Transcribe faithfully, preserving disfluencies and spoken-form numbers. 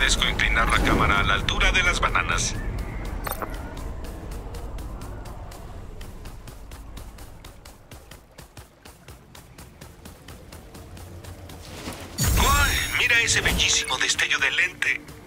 ofrezco inclinar la cámara a la altura de las bananas. ¡Uy! Mira ese bellísimo destello de lente.